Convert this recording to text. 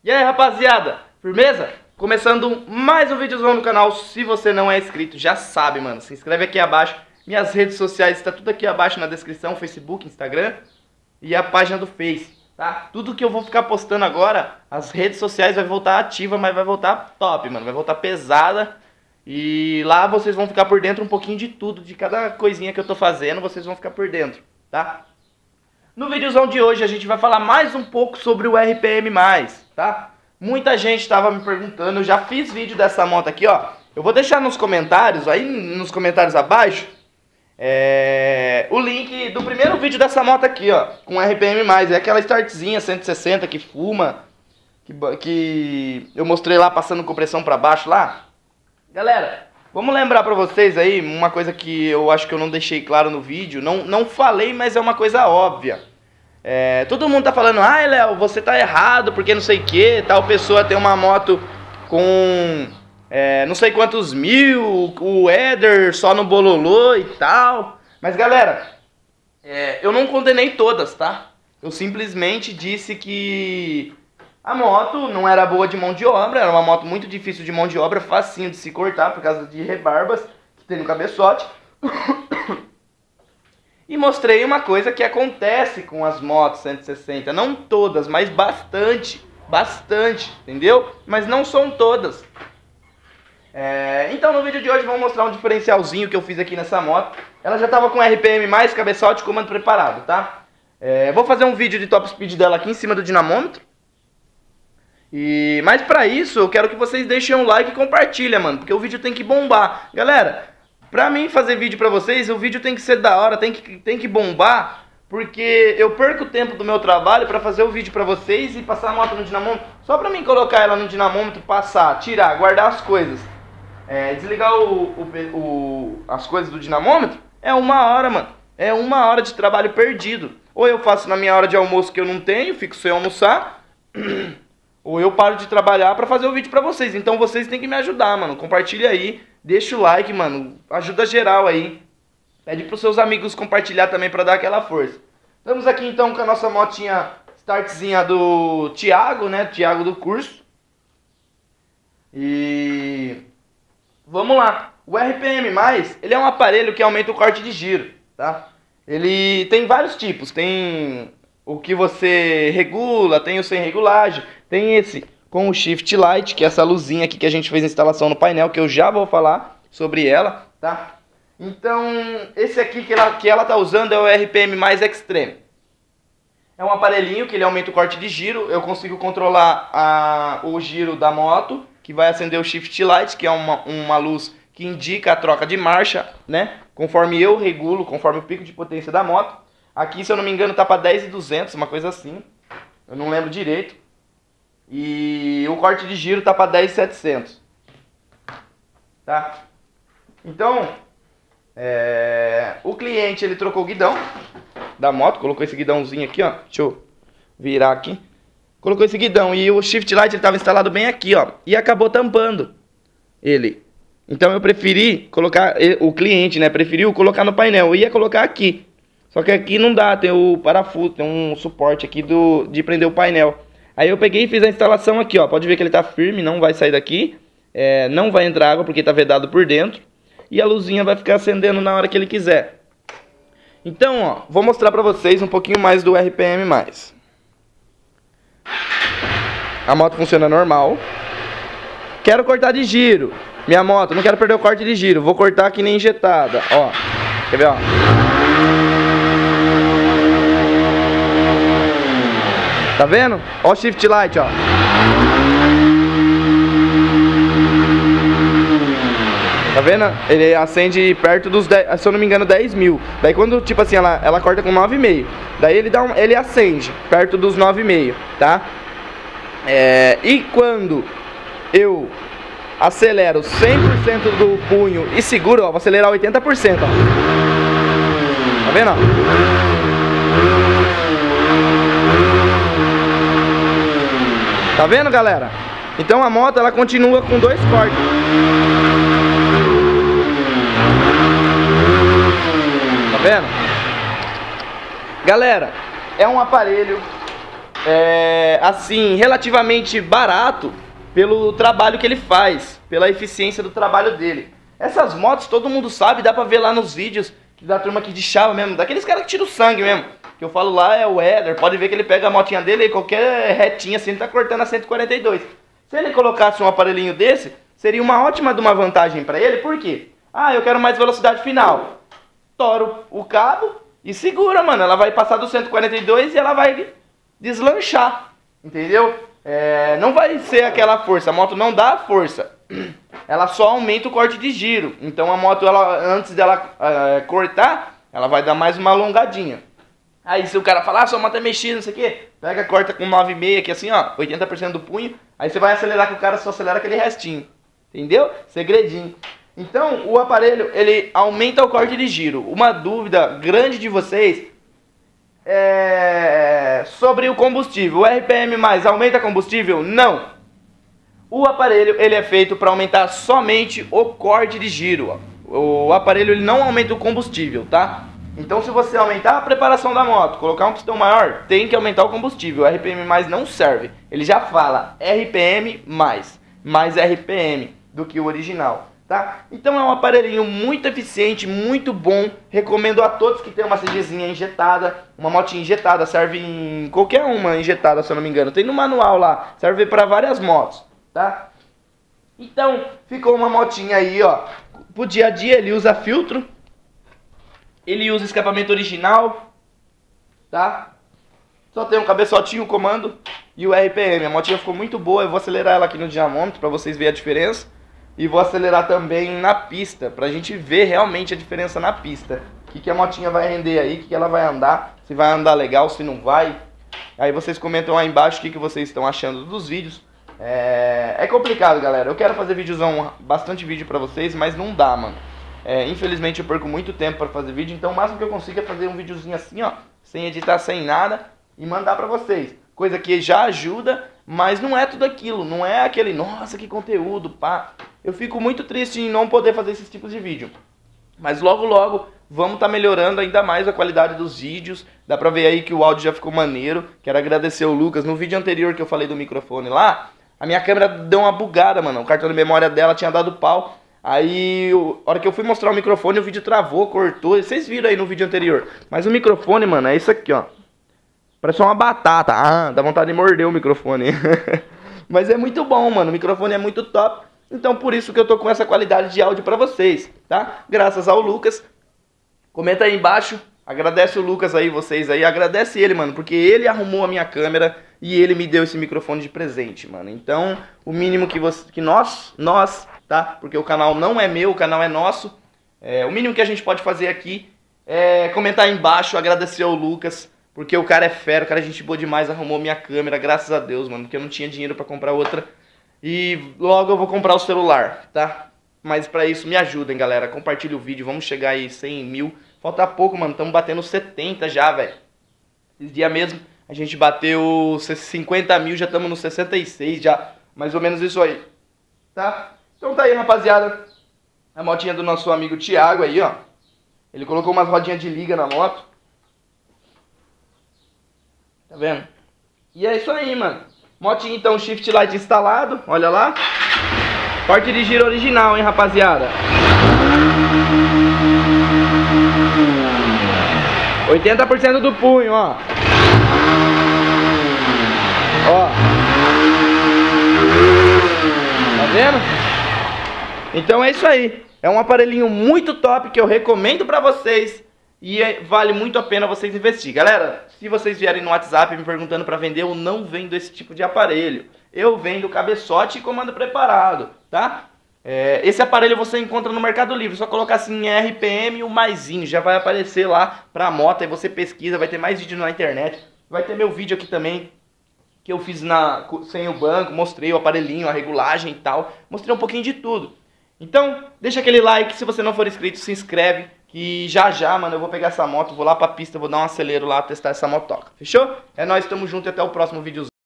E aí, rapaziada, firmeza? Começando mais um vídeozão no canal. Se você não é inscrito, já sabe, mano, se inscreve aqui abaixo. Minhas redes sociais está tudo aqui abaixo na descrição, Facebook, Instagram e a página do Face, tá? Tudo que eu vou ficar postando agora, as redes sociais vai voltar ativa, mas vai voltar top, mano, vai voltar pesada. E lá vocês vão ficar por dentro um pouquinho de tudo, de cada coisinha que eu tô fazendo, vocês vão ficar por dentro, tá? No videozão de hoje a gente vai falar mais um pouco sobre o RPM+, tá? Muita gente estava me perguntando, eu já fiz vídeo dessa moto aqui, ó. Eu vou deixar nos comentários, aí nos comentários abaixo, o link do primeiro vídeo dessa moto aqui, ó, com RPM+. É aquela startzinha 160 que fuma, que eu mostrei lá passando compressão pra baixo lá. Galera, vamos lembrar pra vocês aí uma coisa que eu acho que eu não deixei claro no vídeo. Não falei, mas é uma coisa óbvia. Todo mundo tá falando, ai Léo, você tá errado, porque não sei o que, tal pessoa tem uma moto com não sei quantos mil, o Éder só no bololô e tal. Mas galera, eu não condenei todas, tá? Eu simplesmente disse que a moto não era boa de mão de obra, era uma moto muito difícil de mão de obra, facinho de se cortar por causa de rebarbas que tem no cabeçote. E mostrei uma coisa que acontece com as motos 160, não todas, mas bastante, entendeu? Mas não são todas. Então no vídeo de hoje vamos mostrar um diferencialzinho que eu fiz aqui nessa moto. Ela já estava com RPM+, cabeçote e comando preparado, tá? Vou fazer um vídeo de top speed dela aqui em cima do dinamômetro. Mas pra isso eu quero que vocês deixem um like e compartilhem, mano, porque o vídeo tem que bombar. Galera, pra mim fazer vídeo pra vocês, o vídeo tem que ser da hora, tem que bombar, porque eu perco o tempo do meu trabalho pra fazer o vídeo pra vocês e passar a moto no dinamômetro. Só pra mim colocar ela no dinamômetro, passar, tirar, guardar as coisas, desligar as coisas do dinamômetro, é 1 hora, mano. É 1 hora de trabalho perdido. Ou eu faço na minha hora de almoço que eu não tenho, fico sem almoçar, ou eu paro de trabalhar pra fazer o vídeo pra vocês. Então vocês têm que me ajudar, mano. Compartilha aí, deixa o like, mano. Ajuda geral aí. Pede pros seus amigos compartilhar também pra dar aquela força. Estamos aqui então com a nossa motinha startzinha do Thiago, né? Thiago do curso. E vamos lá. O RPM+, ele é um aparelho que aumenta o corte de giro, tá? Ele tem vários tipos. Tem o que você regula, tem o sem regulagem, tem esse com o Shift Light, que é essa luzinha aqui que a gente fez a instalação no painel, que eu já vou falar sobre ela, tá? Então, esse aqui que ela tá usando é o RPM+ Extreme. É um aparelhinho que ele aumenta o corte de giro, eu consigo controlar o giro da moto, que vai acender o Shift Light, que é uma luz que indica a troca de marcha, né? Conforme eu regulo, conforme o pico de potência da moto. Aqui, se eu não me engano, tá pra 10.200, uma coisa assim. Eu não lembro direito. E o corte de giro tá pra 10.700. Tá? Então, o cliente, ele trocou o guidão da moto. Colocou esse guidãozinho aqui, ó. Deixa eu virar aqui. Colocou esse guidão e o Shift Light, ele tava instalado bem aqui, ó. E acabou tampando ele. Então eu preferi colocar, o cliente, né, preferiu colocar no painel. Eu ia colocar aqui. Só que aqui não dá, tem o parafuso, tem um suporte aqui de prender o painel. Aí eu peguei e fiz a instalação aqui, ó. Pode ver que ele tá firme, não vai sair daqui. Não vai entrar água porque tá vedado por dentro. E a luzinha vai ficar acendendo na hora que ele quiser. Então, ó, vou mostrar pra vocês um pouquinho mais do RPM+. A moto funciona normal. Quero cortar de giro. Minha moto, não quero perder o corte de giro. Vou cortar que nem injetada, ó. Quer ver, ó? Tá vendo? Ó o Shift Light, ó. Tá vendo? Ele acende perto dos 10, se eu não me engano, 10 mil. Daí quando, tipo assim, ela corta com 9,5. Daí ele acende perto dos 9,5, tá? E quando eu acelero 100% do punho e seguro, ó, vou acelerar 80%, ó. Tá vendo, ó? Tá vendo, galera? Então a moto, ela continua com 2 cortes. Tá vendo? Galera, é um aparelho assim, relativamente barato pelo trabalho que ele faz, pela eficiência do trabalho dele. Essas motos todo mundo sabe, dá pra ver lá nos vídeos da turma aqui de chava mesmo, daqueles caras que tiram o sangue mesmo. Que eu falo lá é o Éder, pode ver que ele pega a motinha dele e qualquer retinha assim, ele tá cortando a 142. Se ele colocasse um aparelhinho desse, seria uma ótima de uma vantagem pra ele, por quê? Ah, eu quero mais velocidade final. Toro o cabo e segura, mano, ela vai passar do 142 e ela vai deslanchar, entendeu? Não vai ser aquela força, a moto não dá força, ela só aumenta o corte de giro. Então a moto, ela, antes dela cortar, ela vai dar mais uma alongadinha. Aí se o cara falar, sua moto é mexida, não sei o que, pega, corta com 9,6 aqui assim, ó, 80% do punho, aí você vai acelerar com o cara, só acelera aquele restinho, entendeu? Segredinho. Então o aparelho, ele aumenta o corte de giro. Uma dúvida grande de vocês sobre o combustível. O RPM mais aumenta combustível? Não. O aparelho, ele é feito para aumentar somente o corte de giro. O aparelho, ele não aumenta o combustível, tá? Então se você aumentar a preparação da moto, colocar um pistão maior, tem que aumentar o combustível. O RPM mais não serve. Ele já fala RPM mais RPM do que o original. Tá? Então é um aparelhinho muito eficiente, muito bom. Recomendo a todos que tem uma CGzinha injetada, uma motinha injetada, serve em qualquer uma injetada, se eu não me engano. Tem no manual lá, serve para várias motos, tá? Então ficou uma motinha aí, ó. Pro dia a dia ele usa filtro, ele usa escapamento original, tá? Só tem um cabeçotinho, o comando e o RPM. A motinha ficou muito boa, eu vou acelerar ela aqui no dinamômetro para vocês verem a diferença. E vou acelerar também na pista, pra gente ver realmente a diferença na pista. O que a motinha vai render aí, o que ela vai andar, se vai andar legal, se não vai. Aí vocês comentam aí embaixo o que vocês estão achando dos vídeos. É complicado, galera. Eu quero fazer vídeozão, bastante vídeo pra vocês, mas não dá, mano. Infelizmente eu perco muito tempo pra fazer vídeo, então o máximo que eu consigo é fazer um videozinho assim, ó, sem editar, sem nada, e mandar pra vocês. Coisa que já ajuda, mas não é tudo aquilo, não é aquele, nossa, que conteúdo, pá. Eu fico muito triste em não poder fazer esses tipos de vídeo. Mas logo logo vamos estar melhorando ainda mais a qualidade dos vídeos. Dá pra ver aí que o áudio já ficou maneiro. Quero agradecer o Lucas. No vídeo anterior que eu falei do microfone lá, a minha câmera deu uma bugada, mano. O cartão de memória dela tinha dado pau. Aí, a hora que eu fui mostrar o microfone, o vídeo travou, cortou. Vocês viram aí no vídeo anterior. Mas o microfone, mano, é isso aqui, ó. Parece uma batata. Ah, dá vontade de morder o microfone. Mas é muito bom, mano. O microfone é muito top. Então por isso que eu tô com essa qualidade de áudio pra vocês, tá? Graças ao Lucas. Comenta aí embaixo. Agradece o Lucas aí, vocês aí. Agradece ele, mano, porque ele arrumou a minha câmera e ele me deu esse microfone de presente, mano. Então, o mínimo que nós, tá? Porque o canal não é meu, o canal é nosso. O mínimo que a gente pode fazer aqui é comentar aí embaixo, agradecer ao Lucas. Porque o cara é fera, o cara é gente boa demais, arrumou minha câmera, graças a Deus, mano. Porque eu não tinha dinheiro pra comprar outra. E logo eu vou comprar o celular, tá? Mas pra isso me ajudem, galera. Compartilha o vídeo, vamos chegar aí 100 mil. Falta pouco, mano. Estamos batendo 70 já, velho. Esse dia mesmo a gente bateu 50 mil, já estamos no 66 já. Mais ou menos isso aí, tá? Então tá aí, rapaziada. A motinha do nosso amigo Thiago aí, ó. Ele colocou umas rodinhas de liga na moto. Tá vendo? E é isso aí, mano. Motinha então, Shift Light instalado, olha lá. Corte de giro original, hein, rapaziada. 80% do punho, ó. Ó. Tá vendo? Então é isso aí. É um aparelhinho muito top que eu recomendo pra vocês. E vale muito a pena vocês investir. Galera, se vocês vierem no WhatsApp me perguntando para vender, eu não vendo esse tipo de aparelho. Eu vendo cabeçote e comando preparado, tá? Esse aparelho você encontra no Mercado Livre. Só colocar assim RPM e o maisinho. Já vai aparecer lá pra moto. Aí você pesquisa, vai ter mais vídeo na internet. Vai ter meu vídeo aqui também, que eu fiz sem o banco. Mostrei o aparelhinho, a regulagem e tal. Mostrei um pouquinho de tudo. Então, deixa aquele like. Se você não for inscrito, se inscreve. Que já, mano, eu vou pegar essa moto, vou lá pra pista, vou dar um acelero lá, testar essa motoca. Fechou? É nóis, tamo junto e até o próximo vídeo.